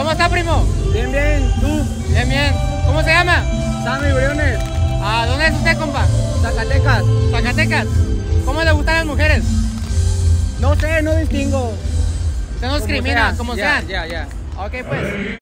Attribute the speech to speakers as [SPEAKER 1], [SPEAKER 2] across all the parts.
[SPEAKER 1] ¿Cómo está, primo?
[SPEAKER 2] Bien, bien. ¿Tú?
[SPEAKER 1] Bien, bien. ¿Cómo se llama?
[SPEAKER 2] Sammy Briones.
[SPEAKER 1] ¿A dónde es usted, compa?
[SPEAKER 2] Zacatecas.
[SPEAKER 1] Zacatecas. ¿Cómo le gustan las mujeres?
[SPEAKER 2] No sé, no distingo.
[SPEAKER 1] Usted no discrimina, como sea.
[SPEAKER 2] Ya.
[SPEAKER 1] Ok, pues.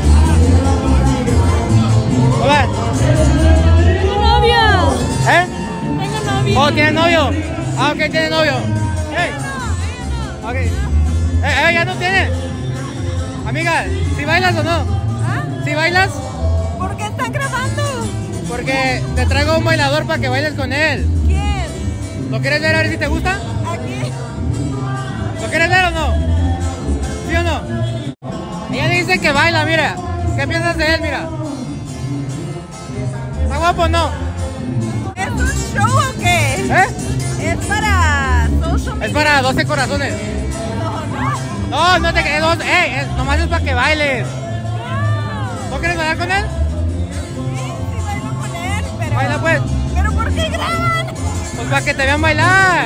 [SPEAKER 1] Hola.
[SPEAKER 3] Tengo novio.
[SPEAKER 1] ¿Eh?
[SPEAKER 3] Tengo novio.
[SPEAKER 1] Oh, ¿tiene novio? Ah, ok, tiene novio. Hey. Ok. ¿Ya no tiene? Amiga, ¿si bailas o no?
[SPEAKER 3] ¿Ah?
[SPEAKER 1] ¿Si bailas?
[SPEAKER 3] ¿Por qué están grabando?
[SPEAKER 1] Porque te traigo un bailador para que bailes con él.
[SPEAKER 3] ¿Quién?
[SPEAKER 1] ¿Lo quieres ver a ver si te gusta?
[SPEAKER 3] ¿Aquí?
[SPEAKER 1] ¿Lo quieres ver o no? ¿Sí o no? Ella dice que baila, mira. ¿Qué piensas de él, mira? ¿Está guapo o no?
[SPEAKER 3] ¿Es un show o qué?
[SPEAKER 1] ¿Eh?
[SPEAKER 3] Es para social media.
[SPEAKER 1] Es para 12 corazones.
[SPEAKER 3] No.
[SPEAKER 1] No te quedes dos. Nomás es para que bailes. ¿No quieres bailar con él?
[SPEAKER 3] Sí, bailo con él, pero...
[SPEAKER 1] Baila pues.
[SPEAKER 3] ¿Pero por qué graban?
[SPEAKER 1] Pues para que te vean bailar.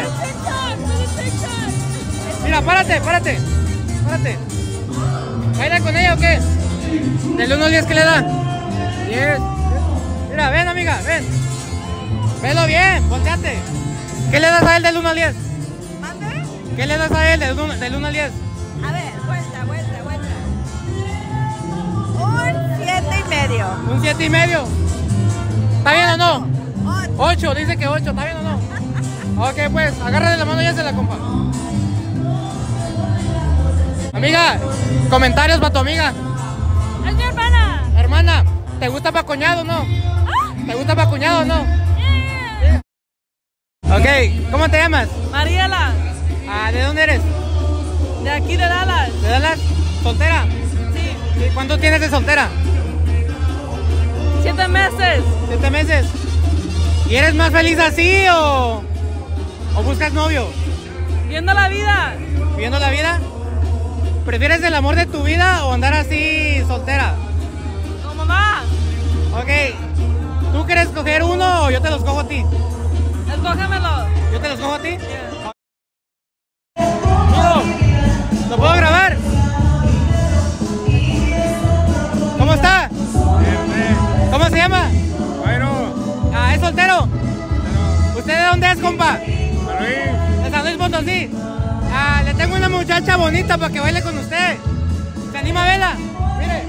[SPEAKER 1] Mira, párate. ¿Baila con ella o qué? Del 1 al 10, ¿qué le da? 10. Mira, ven, amiga, ven. Velo bien, volteate. ¿Qué le das a él del 1 al 10?
[SPEAKER 3] ¿Mande?
[SPEAKER 1] ¿Qué le das a él del 1 al 10?
[SPEAKER 3] A ver, vuelta. Un 7,5.
[SPEAKER 1] Un 7,5. ¿Está bien o no?
[SPEAKER 3] 8.
[SPEAKER 1] 8, dice que 8, ¿está bien o no? Ok, pues, agárrale la mano y se la compa. Amiga, comentarios para tu amiga.
[SPEAKER 3] Es mi hermana.
[SPEAKER 1] Hermana, ¿te gusta pa' cuñado o no?
[SPEAKER 3] ¿Ah?
[SPEAKER 1] ¿Te gusta pa' cuñado o no? Ok, ¿cómo te llamas?
[SPEAKER 3] Mariela,
[SPEAKER 1] ¿De dónde eres?
[SPEAKER 3] de aquí de Dallas.
[SPEAKER 1] ¿De Dallas? ¿Soltera?
[SPEAKER 3] Sí.
[SPEAKER 1] ¿Cuánto tienes de soltera?
[SPEAKER 3] 7 meses.
[SPEAKER 1] 7 meses. ¿Y eres más feliz así o buscas novio?
[SPEAKER 3] Viendo la vida.
[SPEAKER 1] ¿Viviendo la vida? ¿Prefieres el amor de tu vida o andar así soltera?
[SPEAKER 3] Con mamá.
[SPEAKER 1] Ok, ¿tú quieres escoger uno o yo te los cojo a ti?
[SPEAKER 3] Escógemelo.
[SPEAKER 1] ¿Yo te los cojo a ti? Amigo, ¿lo puedo grabar? ¿Cómo está? ¿Cómo se llama?
[SPEAKER 2] Bueno,
[SPEAKER 1] ¿Es soltero? ¿Usted de dónde es, compa?
[SPEAKER 2] Luis.
[SPEAKER 1] De San Luis Potosí. Le tengo una muchacha bonita para que baile con usted. ¿Se anima a verla? Mire.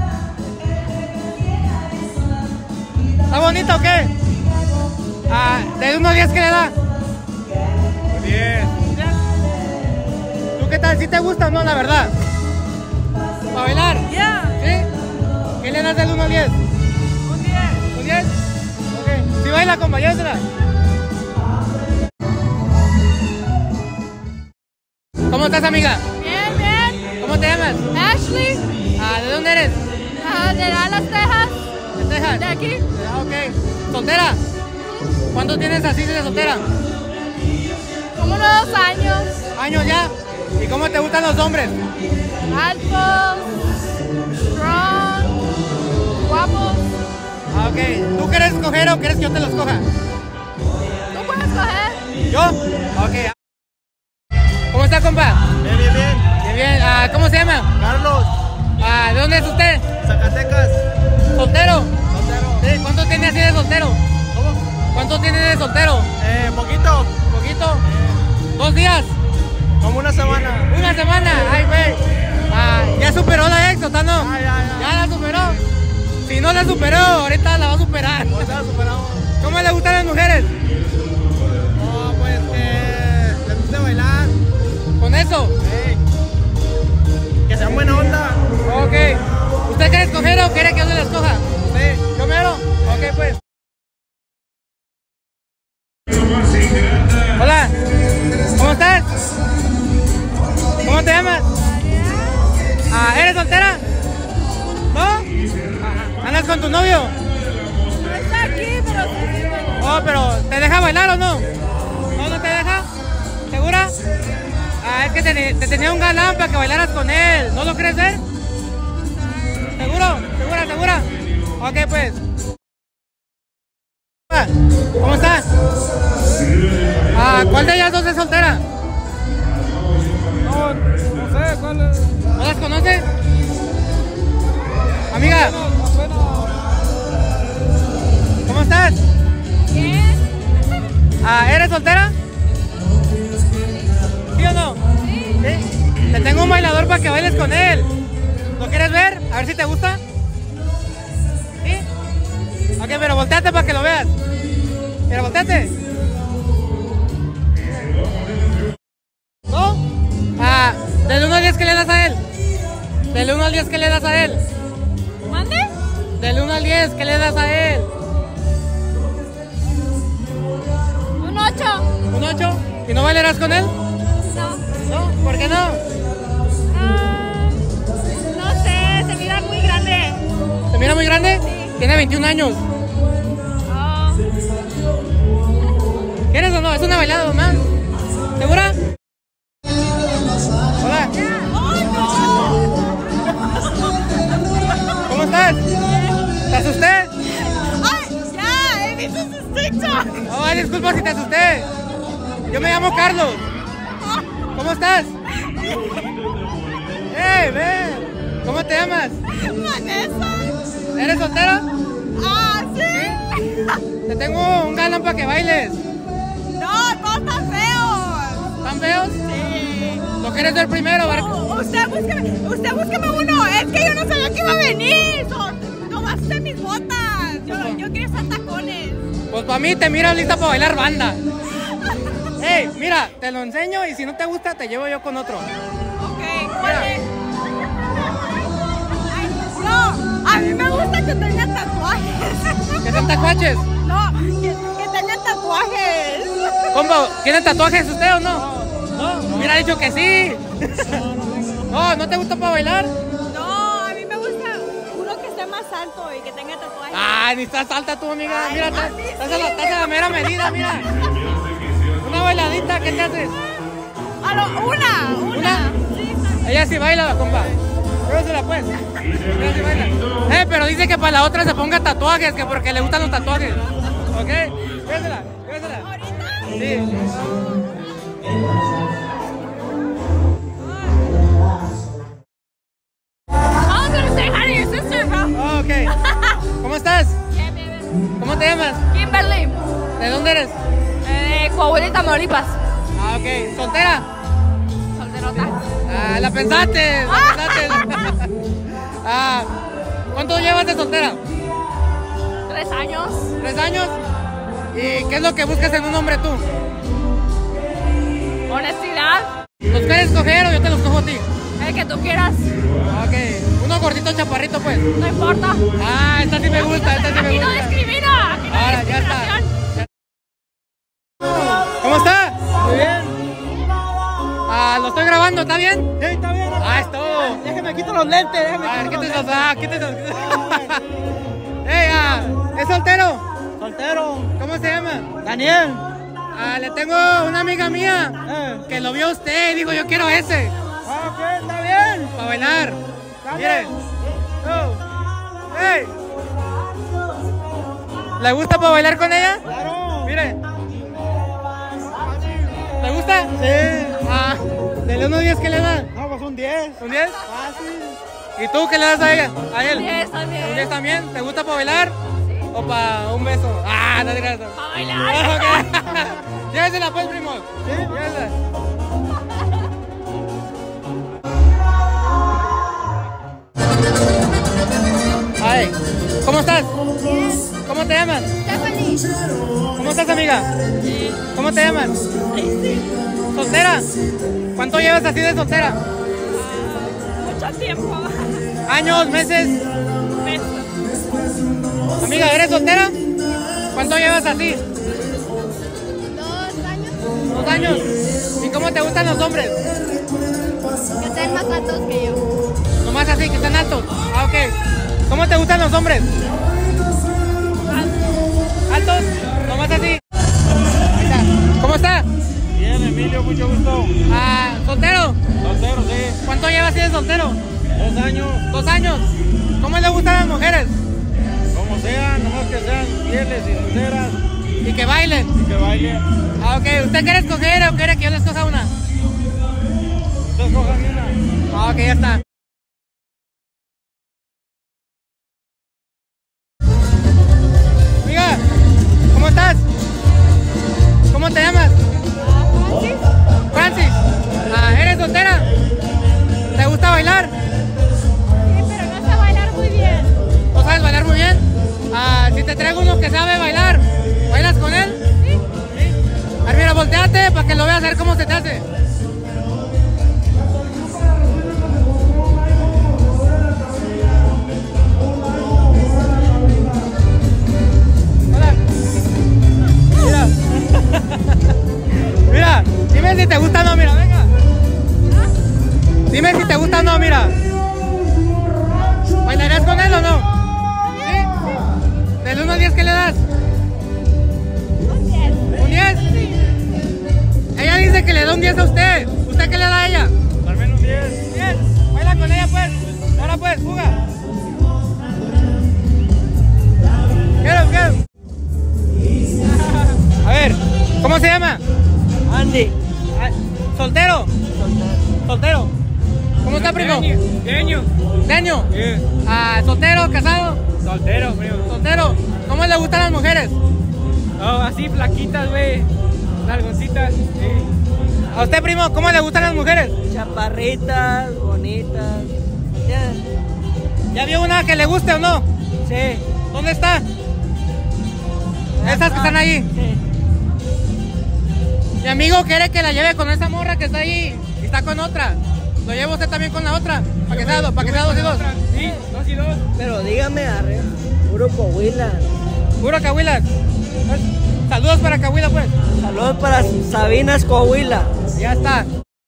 [SPEAKER 1] ¿Está bonita o qué? ¿De 1 a 10 qué le da?
[SPEAKER 2] 10.
[SPEAKER 1] ¿Tú qué tal? ¿Sí te gusta o no, la verdad? ¿Para bailar?
[SPEAKER 3] Ya.
[SPEAKER 1] ¿Sí? ¿Qué le das del 1 al 10?
[SPEAKER 3] Un 10.
[SPEAKER 1] ¿Un 10? Ok. Si baila, compañérosela. ¿Cómo estás, amiga?
[SPEAKER 3] Bien.
[SPEAKER 1] ¿Cómo te llamas?
[SPEAKER 3] Ashley,
[SPEAKER 1] ¿De dónde eres?
[SPEAKER 3] de Dallas, Texas.
[SPEAKER 1] ¿De Texas?
[SPEAKER 3] De aquí.
[SPEAKER 1] Ok. ¿Soltera? ¿Cuánto tienes así de soltera?
[SPEAKER 3] Como unos 2 años.
[SPEAKER 1] ¿Años ya? ¿Y cómo te gustan los hombres?
[SPEAKER 3] Altos, strong, guapos.
[SPEAKER 1] Ok. ¿Tú quieres escoger o quieres que yo te los coja?
[SPEAKER 3] ¿Tú puedes coger?
[SPEAKER 1] ¿Yo? Ok. ¿Cómo está, compa?
[SPEAKER 2] Bien.
[SPEAKER 1] Bien, bien. ¿Cómo se llama?
[SPEAKER 2] Carlos.
[SPEAKER 1] ¿De dónde es usted?
[SPEAKER 2] Zacatecas.
[SPEAKER 1] ¿Soltero?
[SPEAKER 2] Soltero.
[SPEAKER 1] Sí. ¿Cuánto tiene así de soltero?
[SPEAKER 2] ¿Cómo?
[SPEAKER 1] ¿Cuánto tiene de soltero?
[SPEAKER 2] Poquito.
[SPEAKER 1] ¿Poquito? 2 días.
[SPEAKER 2] Como una semana.
[SPEAKER 1] ¿Una semana? Ay, güey. ¿Ya superó la ex o tal no?
[SPEAKER 2] Ya.
[SPEAKER 1] ¿Ya la superó? Si no la superó, ahorita la va a superar.
[SPEAKER 2] ¿Cómo está superado?
[SPEAKER 1] ¿Cómo le gustan las mujeres?
[SPEAKER 2] No, pues que les guste bailar.
[SPEAKER 1] ¿Con eso?
[SPEAKER 2] Que sean buena onda.
[SPEAKER 1] Ok. ¿Usted quiere escoger o quiere que yo se la escoja?
[SPEAKER 2] Sí.
[SPEAKER 1] ¿Yo mero? Ok, pues. Hola. ¿Cómo estás? ¿Cómo te llamas? ¿Eres soltera? ¿No? ¿Andas con tu novio?
[SPEAKER 3] No está aquí, pero sí.
[SPEAKER 1] Oh, pero ¿te deja bailar o no? ¿No te deja? ¿Segura? Es que te tenía un galán para que bailaras con él. ¿No lo crees ver? ¿Seguro? ¿Segura? Ok, pues. ¿Cómo estás? ¿Cuál de ellas dos es soltera?
[SPEAKER 2] No sé, ¿cuál es?
[SPEAKER 1] ¿No las conoces? bailes con él. ¿Lo quieres ver? A ver si te gusta. ¿Sí? Ok, pero volteate para que lo veas. Pero volteate. ¿No? Del 1 al 10, ¿qué le das a él? Del 1 al 10, ¿qué le das a él?
[SPEAKER 3] ¿Mande?
[SPEAKER 1] Del 1 al 10, ¿qué le das a él?
[SPEAKER 3] Un 8.
[SPEAKER 1] ¿Un 8? ¿Y no bailarás con él?
[SPEAKER 3] No.
[SPEAKER 1] ¿No? ¿Por qué no?
[SPEAKER 3] No sé, se mira muy grande.
[SPEAKER 1] ¿Se mira muy grande?
[SPEAKER 3] Sí.
[SPEAKER 1] Tiene 21 años.
[SPEAKER 3] Oh.
[SPEAKER 1] ¿Quieres o no? Es una bailada nomás. ¿Segura? Hola. ¿Cómo estás? ¿Te asusté?
[SPEAKER 3] ¡Ay! ¡Ya! ¡He visto sus TikTok!
[SPEAKER 1] Oh, ay, disculpa si te asusté. Yo me llamo Carlos. ¿Cómo estás? ¡Hey, ven! ¿Cómo te llamas?
[SPEAKER 3] ¡Vanessa!
[SPEAKER 1] ¿Eres soltera?
[SPEAKER 3] ¡Ah, sí!
[SPEAKER 1] Te tengo un galán para que bailes.
[SPEAKER 3] ¡No, todos están feos!
[SPEAKER 1] ¿Están feos?
[SPEAKER 3] Sí.
[SPEAKER 1] ¿Lo quieres ver primero, Barco?
[SPEAKER 3] Usted búsqueme uno. Es que yo no sabía que iba a venir. Nomás usé mis botas. Yo quiero usar tacones.
[SPEAKER 1] Pues para mí te miro lista para bailar banda. Hey, mira, te lo enseño y si no te gusta te llevo yo con otro.
[SPEAKER 3] Ok, ¿cuál es? Ay, no, a mí me gusta que tenga tatuajes.
[SPEAKER 1] ¿Qué son tatuajes?
[SPEAKER 3] No, que tenga tatuajes.
[SPEAKER 1] Compa, ¿tiene tatuajes usted o no? No. Me hubiera dicho que sí. No, ¿no te gusta para bailar?
[SPEAKER 3] No, a mí me gusta uno que esté más alto y que tenga tatuajes.
[SPEAKER 1] Ah, ni estás alta tú, amiga.
[SPEAKER 3] Ay,
[SPEAKER 1] Mira,
[SPEAKER 3] a mí
[SPEAKER 1] estás
[SPEAKER 3] sí.
[SPEAKER 1] a la mera medida, mira. Una bailadita, ¿qué te haces?
[SPEAKER 3] Una. Sí, está bien.
[SPEAKER 1] Ella sí baila, compa. Pruébasela pues. Ella sí baila. Pero dice que para la otra se ponga tatuajes, que porque le gustan los tatuajes. ¿Ok? Pruébasela.
[SPEAKER 3] ¿Ahorita?
[SPEAKER 1] Sí.
[SPEAKER 3] I'm gonna say hi to your sister, bro.
[SPEAKER 1] Oh, ok. ¿Cómo estás?
[SPEAKER 3] Bien, bien, bien.
[SPEAKER 1] ¿Cómo te llamas?
[SPEAKER 3] Kimberly,
[SPEAKER 1] ¿De dónde eres?
[SPEAKER 3] Coahuila, Tamaulipas.
[SPEAKER 1] Ah, ok. ¿Soltera?
[SPEAKER 3] Solterota.
[SPEAKER 1] Ah, la pensaste. ¿Cuánto llevas de soltera?
[SPEAKER 3] 3 años.
[SPEAKER 1] 3 años. ¿Y qué es lo que buscas en un hombre tú?
[SPEAKER 3] Honestidad.
[SPEAKER 1] ¿Los quieres coger o yo te los cojo a ti?
[SPEAKER 3] El que tú quieras.
[SPEAKER 1] Ok. Uno gordito chaparrito pues.
[SPEAKER 3] No importa.
[SPEAKER 1] Ah, esta sí me gusta, esta sí me
[SPEAKER 3] Aquí no
[SPEAKER 1] gusta.
[SPEAKER 3] discrimina. Aquí no hay
[SPEAKER 1] Ahora, ya está.
[SPEAKER 3] discriminación.
[SPEAKER 1] ¿Cómo está?
[SPEAKER 2] Muy bien.
[SPEAKER 1] Lo estoy grabando, ¿está bien?
[SPEAKER 2] Sí, está bien.
[SPEAKER 1] Es todo.
[SPEAKER 2] Déjeme quito los lentes.
[SPEAKER 1] A ver, quítese los. Hey, ¿es soltero?
[SPEAKER 2] Soltero.
[SPEAKER 1] ¿Cómo se llama?
[SPEAKER 2] Daniel.
[SPEAKER 1] Le tengo una amiga mía que lo vio usted y dijo, yo quiero ese.
[SPEAKER 2] Ok, está bien.
[SPEAKER 1] Para bailar. Mire. Oh. Hey. ¿Le gusta para bailar con ella?
[SPEAKER 2] Claro.
[SPEAKER 1] Mire. ¿Le gusta?
[SPEAKER 2] Sí.
[SPEAKER 1] Del 1 a 10, ¿qué le da?
[SPEAKER 2] No, pues un 10.
[SPEAKER 1] ¿Un 10?
[SPEAKER 2] Fácil.
[SPEAKER 1] ¿Y tú qué le das a ella? ¿A él?
[SPEAKER 3] 10 también.
[SPEAKER 1] ¿Un 10 también? ¿Te gusta para bailar? ¿O para un beso? No te creas.
[SPEAKER 3] Para bailar.
[SPEAKER 1] Ok. Llévesela pues, primo.
[SPEAKER 2] Sí.
[SPEAKER 1] Llévesela. Ay, ¿cómo estás? ¿Cómo te llamas?
[SPEAKER 3] Stephanie.
[SPEAKER 1] ¿Cómo estás, amiga? ¿Cómo te llamas? ¿Soltera? ¿Cuánto llevas así de soltera?
[SPEAKER 3] Mucho tiempo.
[SPEAKER 1] ¿Años, meses? Amiga, ¿eres soltera? ¿Cuánto llevas así?
[SPEAKER 3] 2 años.
[SPEAKER 1] 2 años. ¿Y cómo te gustan los hombres?
[SPEAKER 3] Que estén más altos que yo.
[SPEAKER 1] Nomás así, que están altos. Ok. ¿Cómo te gustan los hombres? ¿Altos? Nomás así. Ahí está. ¿Cómo está?
[SPEAKER 2] Bien, Emilio, mucho gusto.
[SPEAKER 1] ¿Soltero?
[SPEAKER 2] Soltero, sí.
[SPEAKER 1] ¿Cuánto llevas así de soltero?
[SPEAKER 2] 2 años.
[SPEAKER 1] 2 años. ¿Cómo le gustan las mujeres?
[SPEAKER 2] Como sean, nomás que sean fieles y sinceras
[SPEAKER 1] Y que bailen.
[SPEAKER 2] y que bailen.
[SPEAKER 1] Ok. ¿Usted quiere escoger o quiere que yo le escoja una?
[SPEAKER 2] Ustedes cojan una.
[SPEAKER 1] Ok, ya está. Amiga, ¿cómo estás? ¿Cómo te llamas? Francis. ¿Eres soltera? ¿Te gusta bailar? te traigo uno que sabe bailar. ¿Bailas con él? Sí. A ver, mira, volteate para que lo veas, a ver cómo se te hace. Hola. Mira. Mira, dime si te gusta o no, mira, venga. Dime si te gusta o no, mira. ¿Bailarías con él o no? ¿Sí? ¿Del 1 al 10 qué le das?
[SPEAKER 3] Un 10.
[SPEAKER 1] ¿Un 10? Ella dice que le da un 10 a usted. ¿Usted qué le da a ella?
[SPEAKER 2] También un 10.
[SPEAKER 1] 10. Baila con ella pues. Ahora pues, fuga. Quiero. A ver, ¿cómo se llama?
[SPEAKER 4] Andy.
[SPEAKER 1] Ah, ¿soltero? ¿Soltero? ¿Cómo está, primo?
[SPEAKER 2] Deño.
[SPEAKER 1] ¿Deño? Ah, ¿soltero, casado?
[SPEAKER 2] Soltero, primo.
[SPEAKER 1] ¿Soltero? ¿Cómo le gustan las mujeres?
[SPEAKER 2] Oh, así flaquitas, güey. Largoncitas. Sí.
[SPEAKER 1] ¿A usted, primo, cómo le gustan las mujeres?
[SPEAKER 4] Chaparritas, bonitas.
[SPEAKER 1] ¿Ya vio una que le guste o no?
[SPEAKER 4] Sí.
[SPEAKER 1] ¿Dónde está? Esas que están ahí.
[SPEAKER 4] Sí.
[SPEAKER 1] Mi amigo quiere que la lleve con esa morra que está ahí y está con otra. ¿Lo lleva usted también con la otra? Para que sea 2 y 2.
[SPEAKER 2] Sí, 2 y 2.
[SPEAKER 4] Pero dígame, arre, puro Coahuila.
[SPEAKER 1] Puro Cahuila. Saludos para Cahuila, pues.
[SPEAKER 4] Saludos para Sabinas, Coahuila.
[SPEAKER 1] Ya está.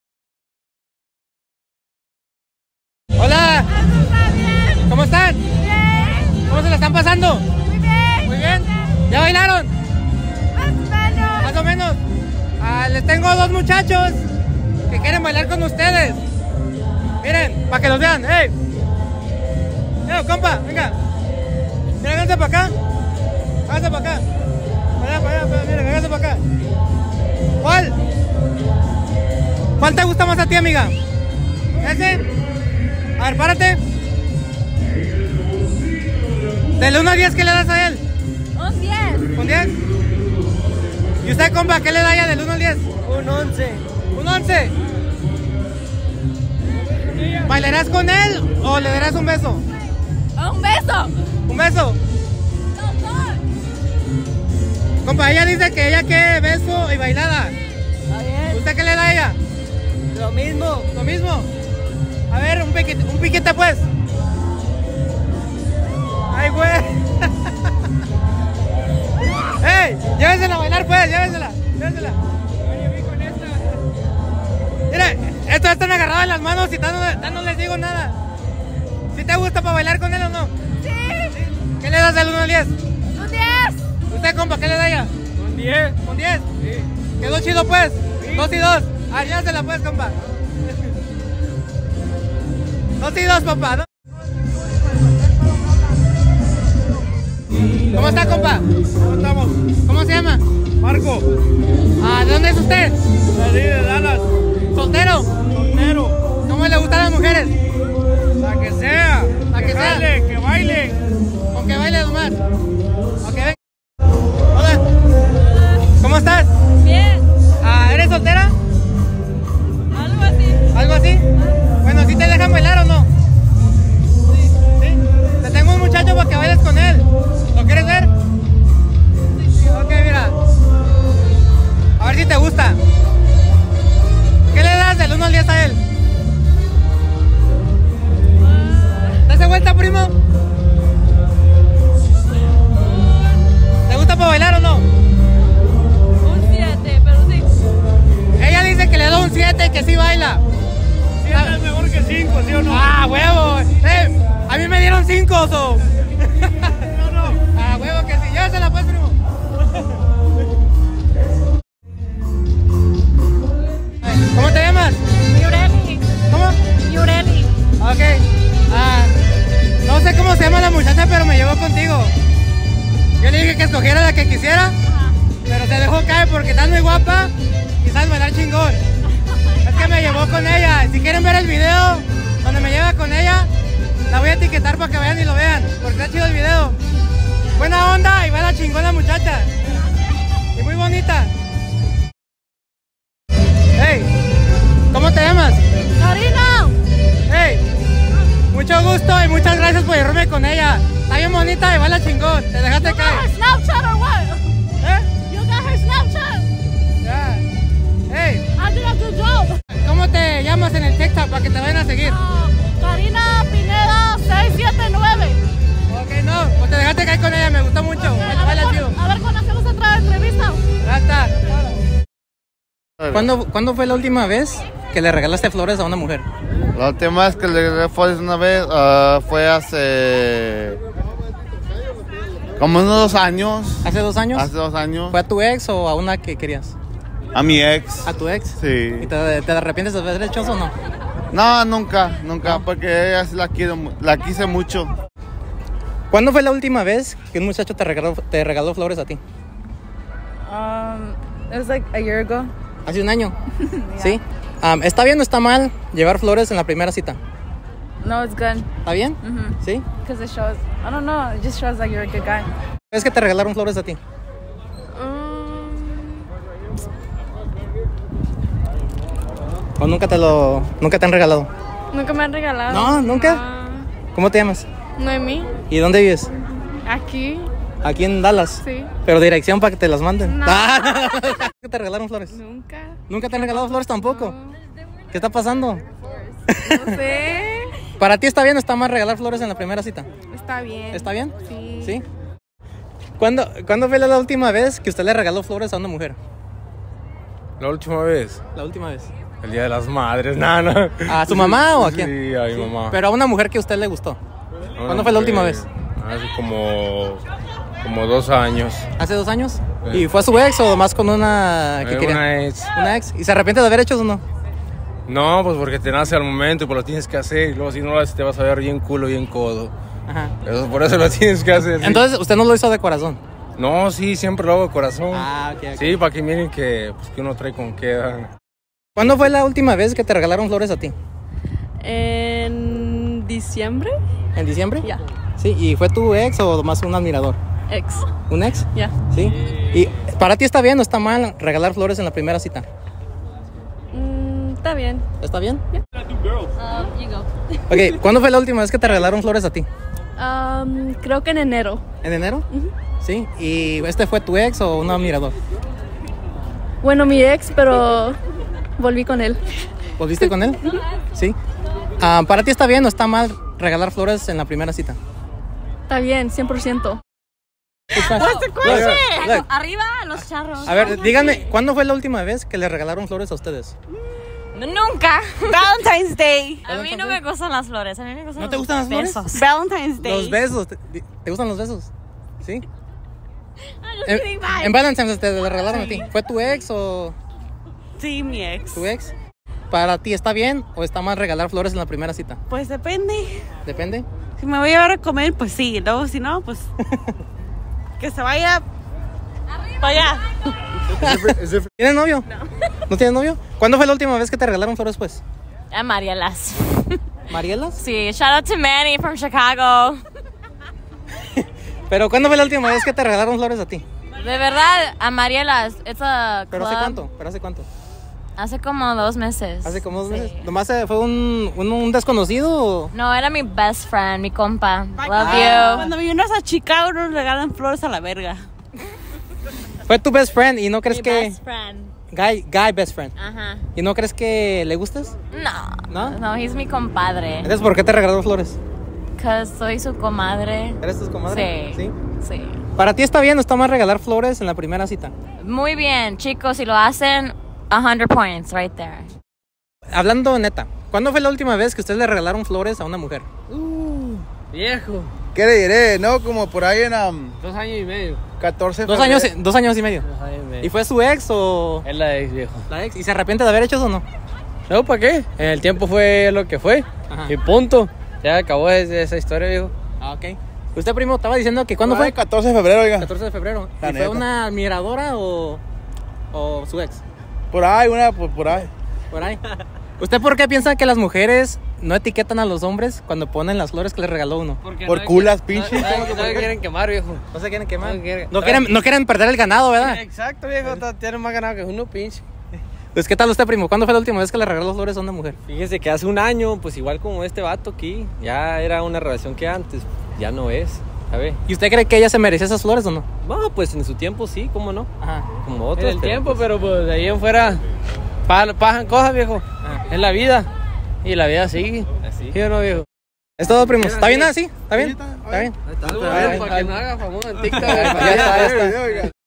[SPEAKER 1] Hola. ¿Cómo están?
[SPEAKER 3] Bien.
[SPEAKER 1] ¿Cómo se la están pasando?
[SPEAKER 3] Muy bien.
[SPEAKER 1] Muy bien. ¿Ya bailaron? Más o menos. Ah, les tengo 2 muchachos que quieren bailar con ustedes. Miren, para que los vean. ¡Ey! Compa, venga. Mira, háganse para acá. Háganse para acá. Para allá, miren, háganse para acá. ¿Cuál te gusta más a ti, amiga? ¿Ese? A ver, párate. Del 1 al 10, ¿qué le das a él?
[SPEAKER 3] Un 10.
[SPEAKER 1] ¿Un 10? ¿Y usted, compa, qué le da ya del 1 al 10?
[SPEAKER 4] Un 11.
[SPEAKER 1] ¿Un 11? ¿Bailarás con él o le darás un beso?
[SPEAKER 3] Un beso.
[SPEAKER 1] ¿Un beso?
[SPEAKER 3] Los 2.
[SPEAKER 1] Compa, ella dice que ella quiere beso y bailada.
[SPEAKER 4] ¿Está bien?
[SPEAKER 1] ¿Usted qué le da a ella?
[SPEAKER 4] Lo mismo.
[SPEAKER 1] ¿Lo mismo? A ver, un piquete pues. ¡Ay, güey! ¡Ey! Llévensela a bailar pues, llévensela.
[SPEAKER 2] Oye, vi con esta.
[SPEAKER 1] Mire, estos están agarrados en las manos y no les digo nada. ¿Si te gusta para bailar con él o no?
[SPEAKER 3] Sí.
[SPEAKER 1] ¿Qué le das del 1 al 10?
[SPEAKER 3] Un 10.
[SPEAKER 1] ¿Usted, compa, qué le da a ella?
[SPEAKER 2] Un 10.
[SPEAKER 1] ¿Un 10?
[SPEAKER 2] Sí.
[SPEAKER 1] ¿Quedó chido pues? 2 y 2. Ah, llévensela pues, compa. 2 y 2, papá. ¿Cómo está, compa?
[SPEAKER 2] ¿Cómo estamos?
[SPEAKER 1] ¿Cómo se llama?
[SPEAKER 2] Marco.
[SPEAKER 1] Ah, ¿de dónde es usted?
[SPEAKER 2] Salí de Dallas.
[SPEAKER 1] ¿Soltero?
[SPEAKER 2] Soltero.
[SPEAKER 1] ¿Cómo le gustan las mujeres?
[SPEAKER 2] La que sea.
[SPEAKER 1] La que sea.
[SPEAKER 2] Jale, que baile.
[SPEAKER 1] Con que baile nomás. Ok, ven. Hola. ¿Cómo estás?
[SPEAKER 3] Bien.
[SPEAKER 1] Ah, ¿eres soltera?
[SPEAKER 3] Algo así.
[SPEAKER 1] ¿Algo así? Bueno, ¿sí te dejan bailar o no? Sí. ¿Sí? Te tengo un muchacho para que bailes con él. ¿Lo quieres ver? Sí. Ok, mira. A ver si te gusta. ¿Qué le das del 1 al 10 a él? ¿Dase vuelta, primo? ¿Te gusta para bailar o no?
[SPEAKER 3] Un 7, pero sí.
[SPEAKER 1] Ella dice que le da un 7 que sí baila.
[SPEAKER 2] 7 es mejor que 5, ¿sí o no?
[SPEAKER 1] ¡Ah, huevo! A mí me dieron 5, so.
[SPEAKER 2] No.
[SPEAKER 1] ¡Ah, huevo que sí! Llévasela pues, primo. ¿Cómo te llamas?
[SPEAKER 3] Yureli.
[SPEAKER 1] ¿Cómo?
[SPEAKER 3] Yureli.
[SPEAKER 1] Ok. No sé cómo se llama la muchacha, pero me llevó contigo. Yo le dije que escogiera la que quisiera, pero se dejó caer porque está muy guapa y sabes bailar chingón. Es que me llevó con ella. Si quieren ver el video donde me lleva con ella, la voy a etiquetar para que vayan y lo vean, porque está chido el video. Buena onda y baila chingón la muchacha. Y muy bonita. Hey, ¿cómo te llamas?
[SPEAKER 3] Karina.
[SPEAKER 1] Hey, mucho gusto y muchas gracias por llevarme con ella. Está bien bonita y baila chingón. Te dejaste
[SPEAKER 3] You got
[SPEAKER 1] caer.
[SPEAKER 3] her Snapchat or what?
[SPEAKER 1] ¿Eh?
[SPEAKER 3] You got her Snapchat.
[SPEAKER 1] Ya. Hey,
[SPEAKER 3] I did a good job.
[SPEAKER 1] ¿cómo te llamas en el TikTok para que te vayan a seguir?
[SPEAKER 3] Karina Pineda 679.
[SPEAKER 1] Ok, no, pues te dejaste caer con ella, me gustó mucho. Baila chido.
[SPEAKER 3] A ver cuándo hacemos otra entrevista.
[SPEAKER 1] Ya está. ¿Cuándo fue la última vez que le regalaste flores a una mujer?
[SPEAKER 2] La última vez que le regalé flores una vez fue hace como unos 2 años.
[SPEAKER 1] ¿Hace 2 años?
[SPEAKER 2] Hace 2 años.
[SPEAKER 1] ¿Fue a tu ex o a una que querías?
[SPEAKER 2] A mi ex.
[SPEAKER 1] ¿A tu ex?
[SPEAKER 2] Sí.
[SPEAKER 1] ¿Y te arrepientes de haber hecho eso o no?
[SPEAKER 2] No, nunca, porque ella sí la quise mucho.
[SPEAKER 1] ¿Cuándo fue la última vez que un muchacho te regaló flores a ti?
[SPEAKER 3] It was like a year ago.
[SPEAKER 1] ¿Hace 1 año? ¿Sí? ¿Está bien o está mal llevar flores en la primera cita?
[SPEAKER 3] No, it's good.
[SPEAKER 1] ¿Está bien? ¿Sí?
[SPEAKER 3] Because it shows, I don't know, it just shows that you're a good guy.
[SPEAKER 1] ¿Es que te regalaron flores a ti? ¿O nunca te han regalado?
[SPEAKER 3] Nunca me han regalado.
[SPEAKER 1] No, ¿nunca? ¿Cómo te llamas?
[SPEAKER 3] Noemí,
[SPEAKER 1] ¿Y dónde vives?
[SPEAKER 3] aquí,
[SPEAKER 1] Aquí en Dallas.
[SPEAKER 3] sí.
[SPEAKER 1] Pero dirección para que te las manden.
[SPEAKER 3] No.
[SPEAKER 1] ¿Qué te regalaron flores?
[SPEAKER 3] Nunca.
[SPEAKER 1] ¿Nunca te han regalado flores tampoco? ¿Qué está pasando?
[SPEAKER 3] No sé.
[SPEAKER 1] ¿Para ti está bien o está mal regalar flores en la primera cita?
[SPEAKER 3] Está bien.
[SPEAKER 1] ¿Está bien?
[SPEAKER 3] Sí.
[SPEAKER 1] ¿Sí? ¿Cuándo fue la última vez que usted le regaló flores a una mujer?
[SPEAKER 5] La última vez,
[SPEAKER 1] La última vez.
[SPEAKER 5] el Día de las Madres, nada.
[SPEAKER 1] ¿A su mamá o a quién?
[SPEAKER 5] Sí, a mi mamá.
[SPEAKER 1] Pero a una mujer que a usted le gustó. ¿Cuándo fue la última vez?
[SPEAKER 5] Hace como 2 años.
[SPEAKER 1] ¿Hace 2 años?
[SPEAKER 5] Sí.
[SPEAKER 1] ¿Y fue a su ex o más con una que quería?
[SPEAKER 5] Una ex.
[SPEAKER 1] ¿Una ex? ¿Y se arrepiente de haber hecho eso o no?
[SPEAKER 5] No, pues porque te nace al momento y pues lo tienes que hacer. Y luego si no lo haces te vas a ver bien culo, bien codo.
[SPEAKER 1] Ajá.
[SPEAKER 5] Por eso lo tienes que hacer. Sí.
[SPEAKER 1] Entonces, usted no lo hizo de corazón.
[SPEAKER 5] No, sí, siempre lo hago de corazón.
[SPEAKER 1] Ok.
[SPEAKER 5] Sí, para que miren que uno trae con qué.
[SPEAKER 1] ¿Cuándo fue la última vez que te regalaron flores a ti?
[SPEAKER 3] En diciembre.
[SPEAKER 1] ¿En diciembre?
[SPEAKER 3] Ya.
[SPEAKER 1] Sí, ¿y fue tu ex o más un admirador?
[SPEAKER 3] Ex.
[SPEAKER 1] ¿Un ex?
[SPEAKER 3] Ya.
[SPEAKER 1] Sí. ¿Y para ti está bien o está mal regalar flores en la primera cita?
[SPEAKER 3] Está bien.
[SPEAKER 1] ¿Está bien?
[SPEAKER 3] You go.
[SPEAKER 1] Ok, ¿cuándo fue la última vez que te regalaron flores a ti?
[SPEAKER 3] Creo que en enero.
[SPEAKER 1] ¿En enero? Sí. ¿Y este fue tu ex o un admirador?
[SPEAKER 3] Bueno, mi ex, pero volví con él.
[SPEAKER 1] ¿Volviste con él? Sí. ¿Para ti está bien o está mal regalar flores en la primera cita?
[SPEAKER 3] Está bien, 100%.
[SPEAKER 1] Look.
[SPEAKER 6] Arriba los charros.
[SPEAKER 1] A ver, díganme, ¿cuándo fue la última vez que le regalaron flores a ustedes?
[SPEAKER 6] Nunca.
[SPEAKER 3] Valentine's Day.
[SPEAKER 6] A mí no me gustan las flores. A mí me gustan
[SPEAKER 1] ¿No te gustan las flores?
[SPEAKER 6] besos.
[SPEAKER 3] Valentine's Day.
[SPEAKER 1] Los besos. ¿Te gustan los besos? ¿Sí?
[SPEAKER 6] just kidding, bye.
[SPEAKER 1] En Valentine's te le regalaron a ti. ¿Fue tu ex o
[SPEAKER 7] Sí, mi ex.
[SPEAKER 1] tu ex? ¿Para ti está bien o está mal regalar flores en la primera cita?
[SPEAKER 7] Pues depende.
[SPEAKER 1] Depende.
[SPEAKER 7] Si me voy a llevar a comer, pues sí. Luego, si no, pues que se vaya para allá.
[SPEAKER 1] ¿Tienes novio? ¿No tienes novio? ¿Cuándo fue la última vez que te regalaron flores, pues?
[SPEAKER 6] A Marielas.
[SPEAKER 1] ¿Marielas?
[SPEAKER 6] Sí, shout out to Manny from Chicago.
[SPEAKER 1] ¿Pero cuándo fue la última vez que te regalaron flores a ti?
[SPEAKER 6] De verdad, a Marielas. It's a
[SPEAKER 1] ¿Pero
[SPEAKER 6] club.
[SPEAKER 1] hace cuánto?
[SPEAKER 6] Hace como 2 meses.
[SPEAKER 1] ¿Hace como 2
[SPEAKER 6] Sí.
[SPEAKER 1] meses? ¿Nomás fue un desconocido o...?
[SPEAKER 6] No, era mi best friend, mi compa. Love
[SPEAKER 7] Cuando vienes a Chicago nos regalan flores a la verga.
[SPEAKER 1] Fue tu best friend y no
[SPEAKER 6] you.
[SPEAKER 1] crees
[SPEAKER 6] Mi
[SPEAKER 1] que...
[SPEAKER 6] best friend.
[SPEAKER 1] Guy best friend.
[SPEAKER 6] Ajá.
[SPEAKER 1] ¿Y no crees que le gustes?
[SPEAKER 6] No.
[SPEAKER 1] ¿No?
[SPEAKER 6] No, he's mi compadre.
[SPEAKER 1] Entonces, ¿por qué te regaló flores?
[SPEAKER 6] Cause soy su comadre.
[SPEAKER 1] ¿Eres tu comadre?
[SPEAKER 6] Sí. Sí.
[SPEAKER 1] ¿Para ti está bien o está mal regalar flores en la primera cita?
[SPEAKER 6] Muy bien, chicos, si lo hacen, 100 points right there.
[SPEAKER 1] Hablando neta, ¿cuándo fue la última vez que ustedes le regalaron flores a una mujer?
[SPEAKER 4] Viejo.
[SPEAKER 2] ¿Qué le diré? No, como por ahí en
[SPEAKER 4] 2 años y medio.
[SPEAKER 2] 14 de
[SPEAKER 1] 2
[SPEAKER 2] febrero.
[SPEAKER 1] años, 2 años y medio.
[SPEAKER 4] 2 años y medio.
[SPEAKER 1] ¿Y fue su ex o
[SPEAKER 4] Es la ex, viejo.
[SPEAKER 1] la ex? ¿Y se arrepiente de haber hecho eso o no?
[SPEAKER 4] No, ¿para qué? El tiempo fue lo que fue.
[SPEAKER 1] Ajá.
[SPEAKER 4] Y punto. Ya acabó esa historia, viejo.
[SPEAKER 1] Ok. Usted, primo, estaba diciendo que ¿cuándo
[SPEAKER 2] Por ahí,
[SPEAKER 1] fue?
[SPEAKER 2] 14 de febrero, oiga.
[SPEAKER 1] 14 de febrero.
[SPEAKER 2] La
[SPEAKER 1] ¿Y fue
[SPEAKER 2] neta.
[SPEAKER 1] una admiradora o su ex?
[SPEAKER 2] Por ahí, por ahí.
[SPEAKER 1] Por ahí. ¿Usted por qué piensa que las mujeres no etiquetan a los hombres cuando ponen las flores que les regaló uno?
[SPEAKER 2] Por culas, pinche.
[SPEAKER 4] No quieren quemar, viejo.
[SPEAKER 1] No se quieren quemar.
[SPEAKER 4] No quieren-
[SPEAKER 1] No quieren perder el ganado, ¿verdad?
[SPEAKER 4] Exacto, viejo. Tienen más ganado que uno, pinche.
[SPEAKER 1] Pues, ¿qué tal usted, primo? ¿Cuándo fue la última vez que le regaló flores a una mujer?
[SPEAKER 8] Fíjese que hace 1 año, pues igual como este vato aquí, ya era una relación que antes, ya no es. A ver.
[SPEAKER 1] ¿Y usted cree que ella se merecía esas flores o no?
[SPEAKER 8] No, pues en su tiempo sí, ¿cómo no?
[SPEAKER 1] Ajá.
[SPEAKER 8] Como
[SPEAKER 4] En
[SPEAKER 8] otros.
[SPEAKER 4] el tiempo, pero pues de ahí en fuera pasan cosas, viejo. Es la vida. Y la vida sigue.
[SPEAKER 8] Así.
[SPEAKER 4] ¿Sí o no, viejo?
[SPEAKER 1] Es todo, primos. ¿Está bien así? ¿Está bien? ¿Está bien?
[SPEAKER 4] Para que me haga famoso en TikTok.
[SPEAKER 1] Ya está.